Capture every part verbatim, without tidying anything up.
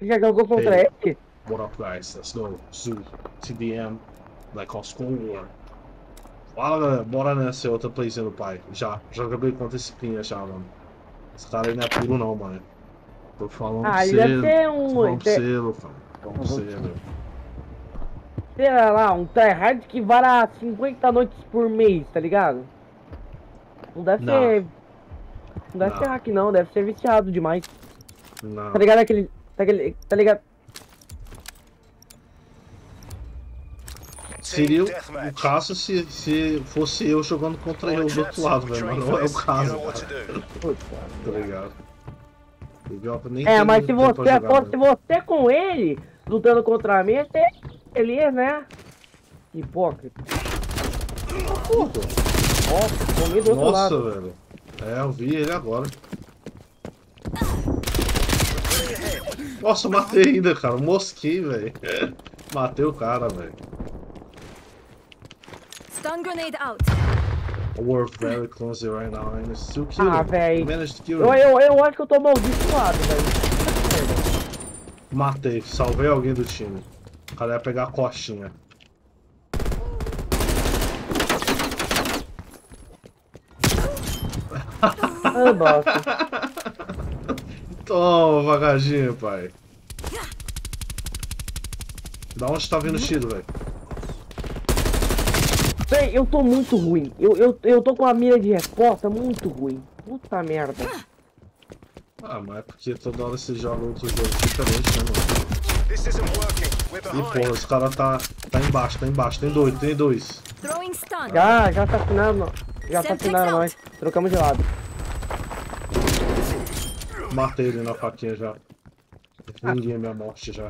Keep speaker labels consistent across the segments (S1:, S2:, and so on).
S1: Você já jogou contra
S2: Hey,
S1: ele?
S2: what up, guys? Let's go. Zoo, T D M, Black Ops Cold War. Fala, galera. Bora nessa outra playzinha do pai. Já, já acabei com esse pinha já, mano. Esse cara aí não é puro não, mano. Tô falando pra
S1: Ah, ele deve
S2: você,
S1: ser
S2: tô
S1: um.
S2: falando pra
S1: de-
S2: você, Lucão. Tô falando pra você, meu.
S1: Sei lá, um tryhard que vara cinquenta noites por mês, tá ligado? Não deve
S2: Não,
S1: ser. Não deve ser
S2: não,
S1: hack não, deve ser viciado demais. Tá
S2: não.
S1: ligado aquele. Tá, aquele, tá ligado?
S2: Seria o o caso se, se fosse eu jogando contra ele do outro lado, velho. Mas não é o caso, cara.
S1: Puta.
S2: Tá ligado? O Idiota nem
S1: É,
S2: tem
S1: mas se
S2: tempo pra
S1: você
S2: jogar,
S1: fosse
S2: né?
S1: você com ele, lutando contra mim, até ele, né? Hipócrita. Nossa, comi do outro
S2: Nossa,
S1: lado.
S2: velho. É, eu vi ele agora. Nossa, eu matei ainda, cara. Mosquei, velho. Matei o cara, velho.
S3: Stun grenade out.
S2: We're very close right now, and still kill
S1: Ah,
S2: him.
S1: velho.
S2: Managed to kill
S1: Eu,
S2: him.
S1: eu, eu acho que eu tô amaldiçoado, velho.
S2: Matei, salvei alguém do time. O cara ia pegar a costinha.
S1: Ah, bosta.
S2: Toma, vagadinho, pai. Da onde tá vindo o tiro, velho?
S1: Véi, eu tô muito ruim. Eu, eu, eu tô com a mira de resposta muito ruim. Puta merda.
S2: Ah, mas é porque toda hora você joga outro jogo diferente, né, mano? Ih, porra, os caras tá, tá embaixo, tá embaixo. Tem dois, tem dois.
S3: Throwing stun.
S1: Já, já assassinaram, já assassinaram nós. Trocamos de lado.
S2: Matei ele na faquinha já. Ninguém é minha morte já.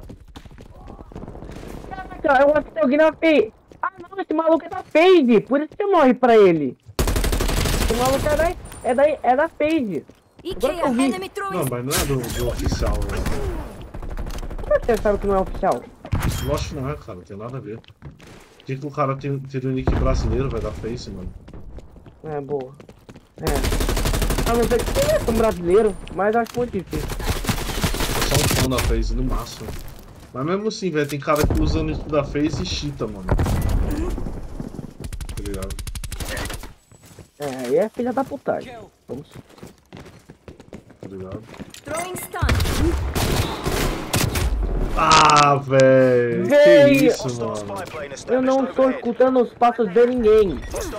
S1: Caraca, eu acho que tem alguém na fade. Ah não, esse maluco é da fade. Por isso que morre pra ele. Esse maluco é da, é da, é da fade. Agora que eu vi.
S3: Enemy throwing.
S2: Não, mas não é do, do oficial, né?
S1: Como é que você sabe que não é oficial?
S2: Lógico que não é, cara. Não tem nada a ver. Por que, que o cara tem, tem um nick brasileiro, vai dar face, mano?
S1: É, boa. É. A não ser que seja um brasileiro, mas acho muito difícil.
S2: É só um fã da face, no máximo. Mas mesmo assim, velho, tem cara que usa o nick da face e cheata, mano. Tá ligado?
S1: É, aí é filha da putagem. Vamos.
S2: Tá ligado?
S3: Throwing stun.
S2: Ah, velho! Que
S1: Véi,
S2: isso, mano?
S1: eu não estou escutando os passos de ninguém.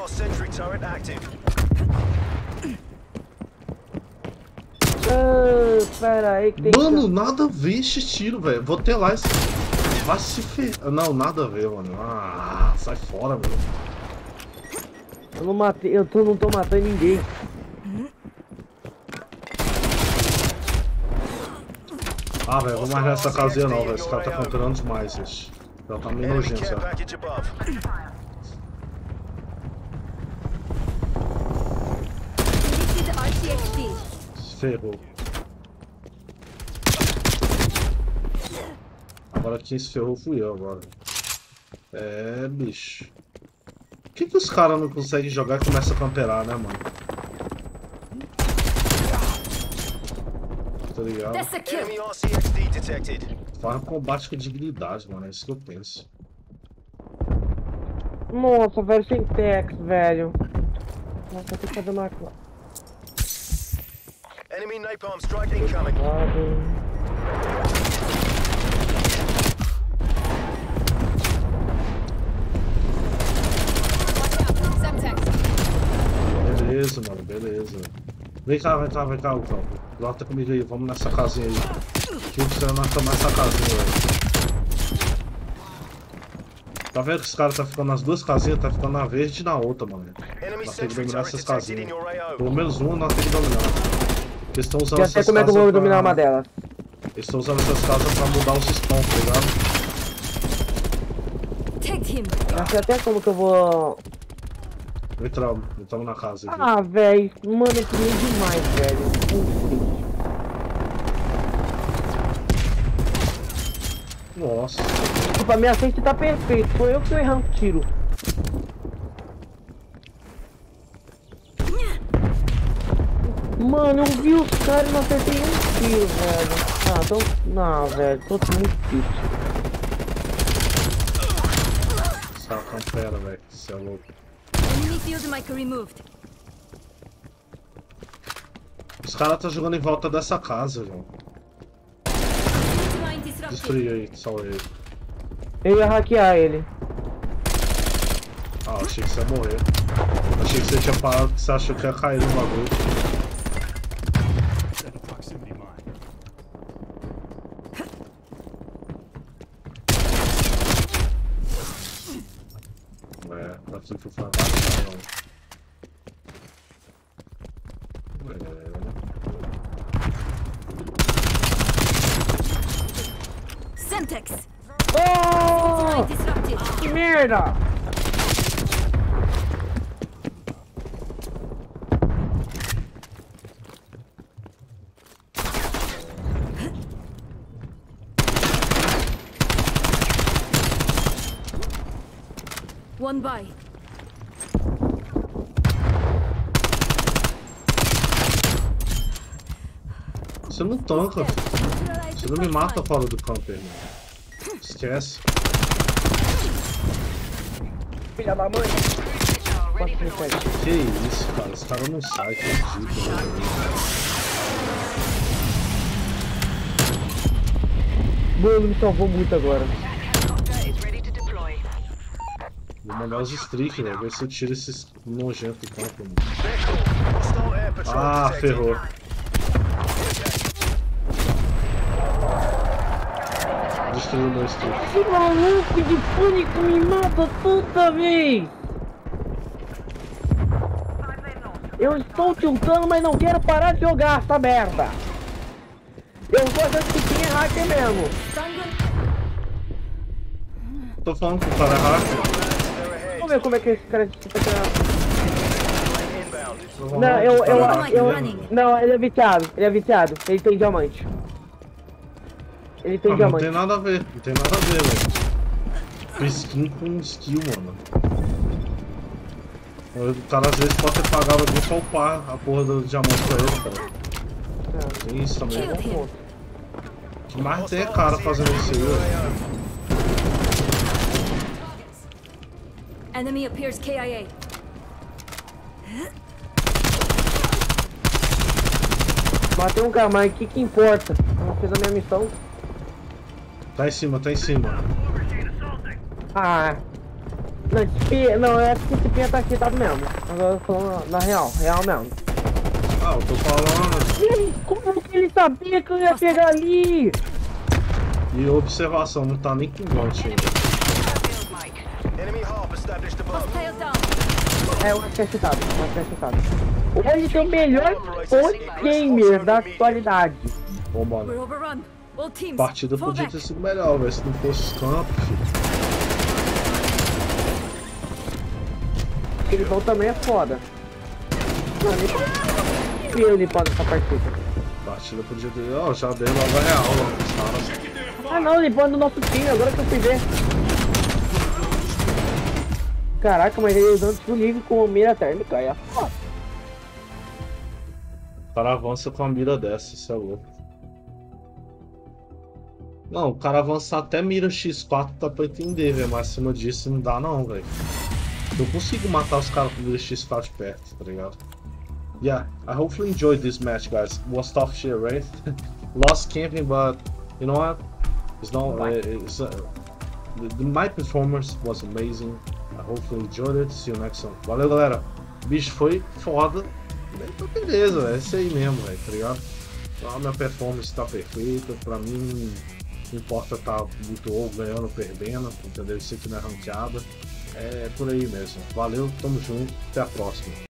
S1: Ah, pera aí que tem
S2: Mano, nada a ver esse tiro, velho. Vou ter lá esse. Vai se ferrar. Não, nada a ver, mano. Ah, sai fora, velho.
S1: que... Eu não matei, eu tô, não tô matando ninguém.
S2: Ah, velho, vou mais nessa casinha não, velho. Esse cara tá controlando demais, gente. Já tá meio nojento, já.
S3: Deleted R T X D.
S2: Se ferrou. Agora quem se ferrou fui eu agora. É, bicho. Por que, que os caras não conseguem jogar e começam a camperar, né, mano? Tá ligado?
S3: That's a kill.
S2: Faz um combate com dignidade, mano. É isso que eu penso.
S1: Nossa, velho, sem tex, velho. Nossa, eu tenho que fazer uma coisa.
S4: Enemy napalm strike incoming.
S2: Beleza, mano, beleza. Vem cá, vem cá, vem cá, Lucão. Lota comigo aí, vamos nessa casinha aí. Que você não nessa mais essa casinha, velho. Tá vendo que os caras tá ficando nas duas casinhas? Tá ficando na verde e na outra, mano. Nós temos que dominar essas casinhas. Pelo menos uma nós temos que dominar. Eles estão usando
S1: Já
S2: essas
S1: sei como é que eu
S2: casas
S1: vou
S2: pra...
S1: dominar uma delas.
S2: Eles estão usando essas casas pra mudar os spawn, tá ligado?
S3: Take him.
S1: Já sei até como que eu vou...
S2: Entramos, entramos na casa aqui.
S1: Ah, velho, mano, eu queria demais, velho. Puxa.
S2: Nossa.
S1: Tipo, a minha frente tá perfeito. Foi eu que tô errando o tiro. Mano, eu vi os caras e não acertei um tiro, velho. Não, tô... Não, velho, tô muito triste.
S2: Saca, pera, velho. Você é louco.
S3: Enemy field mic removed.
S2: Os caras tá jogando em volta dessa casa, João.
S3: Line disrupted.
S2: Destruiu aí, salve ele.
S1: Eu ia hackear ele.
S2: Ah, achei que você ia morrer. Achei que você tinha parado porque você achou que ia cair no bagulho. É, daqui pro fantasma não. É.
S3: Semtex.
S1: Oh!
S3: Line disrupted.
S1: Que merda!
S3: One by.
S2: Você não tanca. Você não me mata fora do campo, irmão. Esquece.
S1: Filha da mãe!
S2: Que isso, cara. Esse cara não sai, que ridículo.
S1: Mano, me salvou muito agora.
S2: Vou mandar os streaks, velho. Ver se eu tiro esses nojentos do campo, mano.
S4: Hostile air patrol
S2: Ah,
S4: detected.
S2: ferrou. Destruiu meu streak.
S1: Que maluco de pânico me mata toda vez! Eu estou tiltando, mas não quero parar de jogar essa merda! Eu vou achando que quem é hacker mesmo!
S2: Tô falando que o cara é hacker.
S1: Vamos ver como é que esse cara se tá tirando.
S4: Inbound.
S1: Não, eu, eu,
S2: Cara,
S1: eu,
S2: hacker mesmo.
S1: não, ele é viciado, ele é viciado, ele tem diamante. Ele tem
S2: Não, não
S1: diamante.
S2: tem nada a ver, não tem nada a ver, velho. Skin com skill, mano. O cara às vezes pode ter pagado alguém só upar a porra do diamante pra ele, cara. Tem isso também.
S3: Killed him.
S2: Que mais tem é cara fazendo isso aí, velho.
S3: Enemy appears K I A.
S1: Matei um cara, mas o que que importa? Eu não fiz a minha missão.
S2: Tá em cima, tá em cima.
S1: Ah. Não, esse pi- não, eu acho que esse pinha tá cheatado mesmo. Agora eu tô falando na real, real mesmo.
S2: Ah, eu tô falando.
S1: Ih, como que ele sabia que eu ia pegar ali?
S2: E observação, não tá nem com gancho ainda.
S4: Enemy harp established above.
S3: Hostile down.
S1: É, eu acho que é cheatado, eu acho que é cheatado. Hoje tem o melhor point gamer da atualidade.
S2: Vambora.
S3: We're overrun. All teams.
S2: A partida
S3: fall
S2: podia
S3: back.
S2: ter sido melhor, velho, se não fosse os campos, filho.
S1: Aquele gol também é foda. Mano, e eu limpando essa partida?
S2: A partida podia ter. Ó, já dei logo a real, ó, os caras.
S1: Ah não, limpando o nosso time, agora que eu fui ver. Caraca, mas ele usando o livre com mira térmica, aí é foda.
S2: O cara avança com a mira dessa, isso é louco. Não, o cara avançar até mira X quatro dá pra entender, velho, mas acima disso não dá não, velho. Eu consigo matar os caras com mira X quatro perto, tá ligado? Yeah, I hopefully enjoyed this match, guys. Was tough shit, right? Lost camping, but you know what? It's not. Uh, it's, uh, the, the, my performance was amazing. I hopefully enjoyed it. See you next one. Valeu, galera. O bicho foi foda. Então, beleza, é isso aí mesmo, velho, tá ligado? Então, a minha performance tá perfeita. Pra mim, não importa tá muito ou ganhando ou perdendo, entendeu? Isso aqui não é ranqueada. É por aí mesmo. Valeu, tamo junto. Até a próxima.